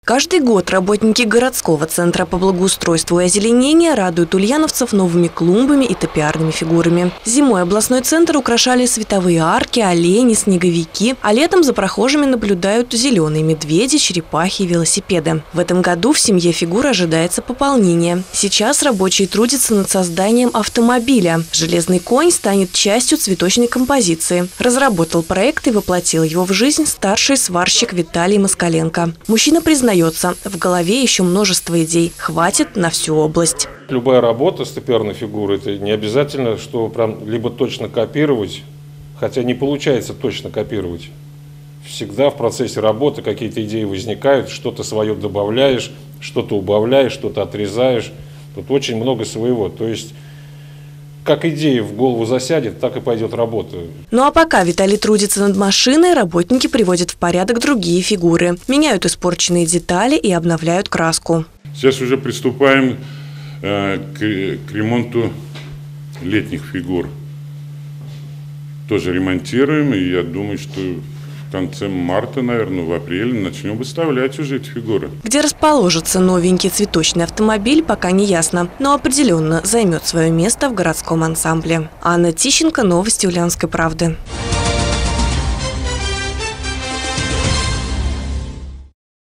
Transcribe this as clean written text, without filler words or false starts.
Каждый год работники городского центра по благоустройству и озеленению радуют ульяновцев новыми клумбами и топиарными фигурами. Зимой областной центр украшали световые арки, олени, снеговики, а летом за прохожими наблюдают зеленые медведи, черепахи и велосипеды. В этом году в семье фигур ожидается пополнение. Сейчас рабочие трудятся над созданием автомобиля. Железный конь станет частью цветочной композиции. Разработал проект и воплотил его в жизнь старший сварщик Виталий Москаленко. Мужчина признается, в голове еще множество идей. Хватит на всю область. Любая работа с топиарной фигурой, это не обязательно, что прям либо точно копировать, хотя не получается точно копировать. Всегда в процессе работы какие-то идеи возникают, что-то свое добавляешь, что-то убавляешь, что-то отрезаешь. Тут очень много своего. То есть, как идея в голову засядет, так и пойдет работа. Ну а пока Виталий трудится над машиной, работники приводят в порядок другие фигуры. Меняют испорченные детали и обновляют краску. Сейчас уже приступаем к ремонту летних фигур. Тоже ремонтируем, и я думаю, что в конце марта, наверное, в апреле начнем выставлять уже эти фигуры. Где расположится новенький цветочный автомобиль, пока не ясно, но определенно займет свое место в городском ансамбле. Анна Тищенко, новости Ульяновской правды.